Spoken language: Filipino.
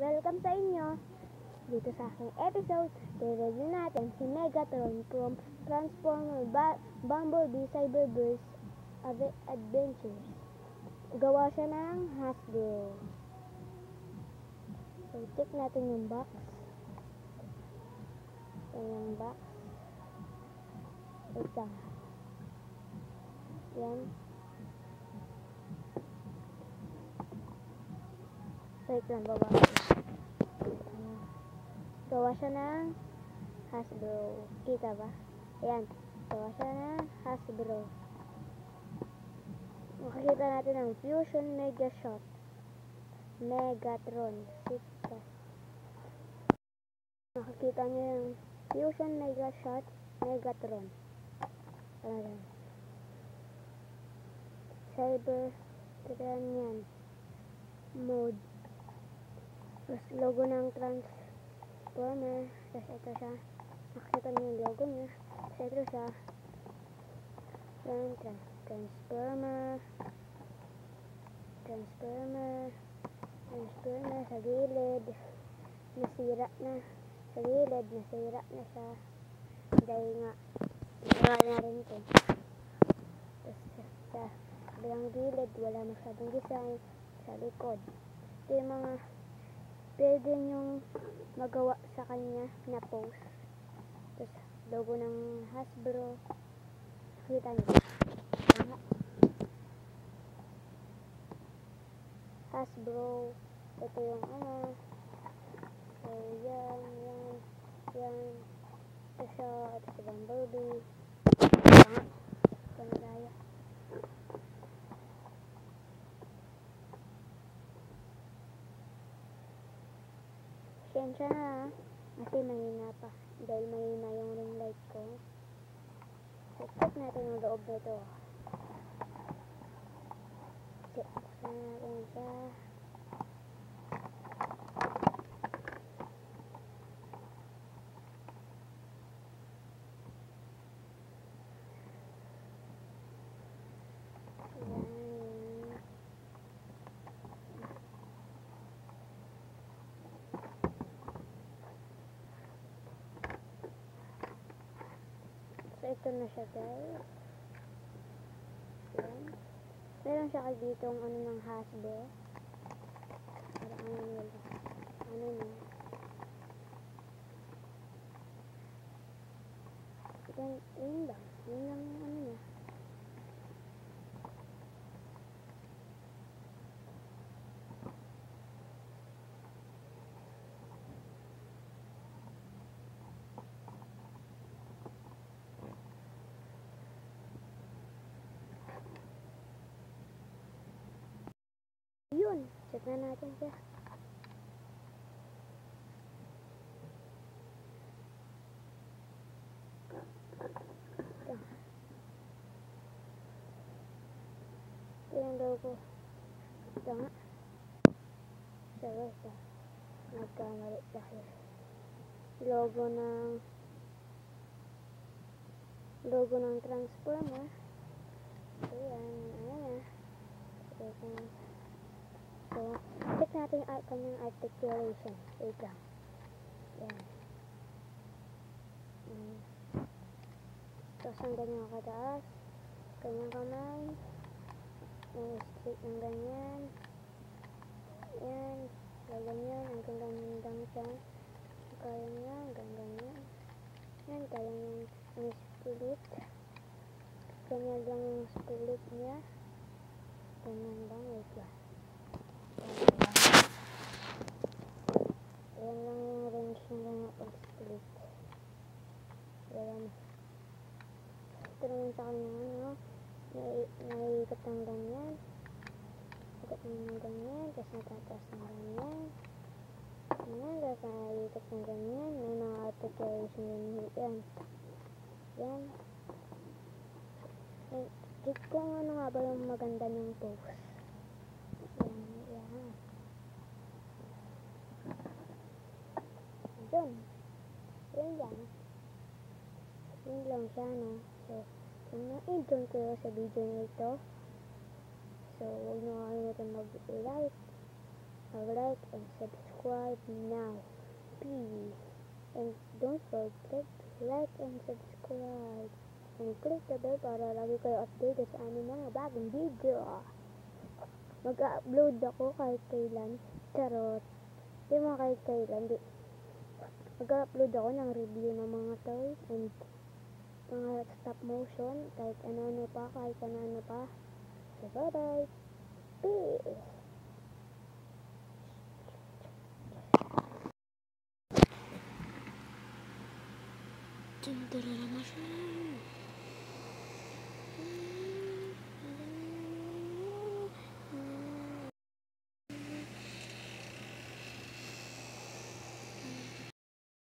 Welcome sa inyo dito sa aking episode. I-review natin si Megatron from Transformers Bumblebee Cyberverse Adventures. Gawa siya ng Hasbro. So, check natin yung box. Yan yung box. Ito. Yan. Wait lang, baba. Gawa siya ng Hasbro. Kita ba? Ayan. Gawa siya ng Hasbro. Makikita natin ang Fusion Mega Shot. Megatron. Makikita niyo yung Fusion Mega Shot Megatron. Ayan. Cybertron yan. Mode. Tapos logo ng Transformer. Tapos ito siya. Nakikita niyo yung logo niya. Tapos ito siya. Yan, Transformer sa gilid. Nasira na. Sa gilid, nasira na siya. Dahil nga, wala na rin ito. Tapos sa kabilang gilid, wala masyadong design. Sa likod. Ito yung mga pwede nyong magawa sa kanya na pose. Tapos logo ng Hasbro. Kita nyo. Hasbro. Ito yung So yan. Ito siya. Ito si Bumblebee. Ito na tayo. Sensya na kasi mahina pa dahil mahina yung ring light ko. So, check natin yung loob nito. Check natin siya. So, ito na siya, guys. Yan. Meron siya ditong ng Hasbro. Parang na. Yun lang. Yun lang niya. Yun, check na natin siya. Ito yung logo. Ito nga. Ito. Nagkamali kasi. Logo ng Transformer. Ayan. So, check natin yung kanyang articulation. Wait lang. Yan. Tapos ang ganyan kataas. Kanyang kamay. Straight ng ganyan. Yan. Ganyan. Hanggang ganyan lang siya. Kaya niya. Hanggang ganyan. Yan. Kaya niya ang split. Ganyan lang yung split niya. Ganyan lang. Wait lang. Ayan lang yung range ng mga pag-split. Ayan. Ito naman sa kanya, naiikot ng ganyan. Ikot ng ganyan. Tapos natataas ng ganyan. Tapos naiikot ng ganyan. May mga articulation yan. Yan. Check kung ano nga ba yung maganda niyang pose. Yun lang siya, no? So, kung na-enjoy kayo sa video na ito, so, huwag nyo kalimutan mag-like, like and subscribe now. Please. And don't forget to like and subscribe. And click the bell para lagi kayo updated sa aming mga bagong video. Mag-upload ako kahit kailan. Charot. Di mo kahit kailan. Mag-upload ako ng review ng mga toys and mga stop motion. Kahit ano-ano pa. So, bye-bye. Peace. Dun, dun, dun, dun, dun.